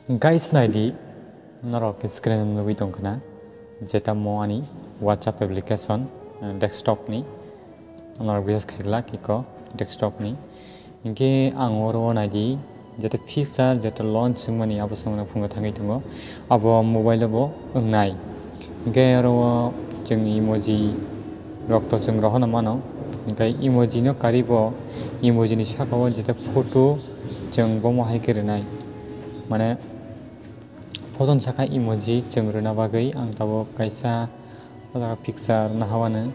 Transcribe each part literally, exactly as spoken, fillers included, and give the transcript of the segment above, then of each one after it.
Guys naidi norok screen nugui tongkana jeta mo ani WhatsApp application desktop ni norok bias khaigla kiko desktop ni inke ang oro naidi jeta feature jeta launch singmani abo sangna phunga thangai tongo abo mobile bo ungnai inke aro jeng emoji rok to jeng rohona mano inke emoji no karibo emoji ni sakao jeta photo jeng bomo haikirenai mane photo saka emoji jeng rona bagai ang tabo kaisa oda picture nahawano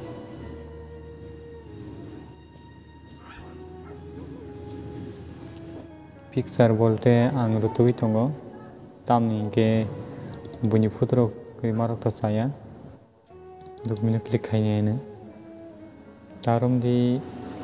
picture bolte ang rutui tongo tamni ke buni photo rok marok to saya dukmino click khaine ne tarom di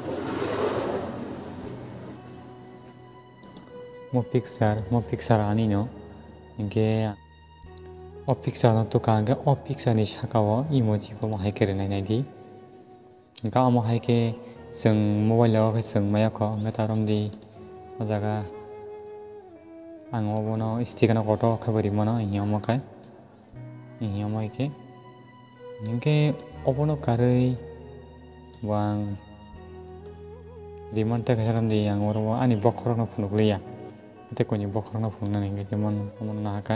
mo picture mo picture ani no inke o picture no to kanga o picture ni sakao emoji bo haikere nai nai di ga mo haike jeng mobile o jeng maya ko nga tarom di o jaga ang obono sticker no koto khabari mono hiamo kai hiamo ke inke obono karei wang limon ta karam di ang oro ani bokhoro no phunukliya te koni bokhoro no phungna ninge jemon amon na ka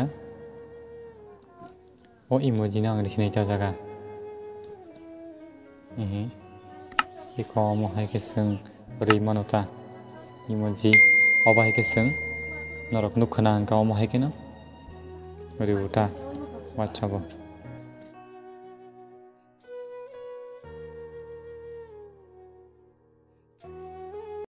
o emoji na angri sinai ta jaga ehe iko mo hai ke seng rei manota emoji oba hai ke seng norok nukhana ang ka mo hai ke no riuta WhatsApp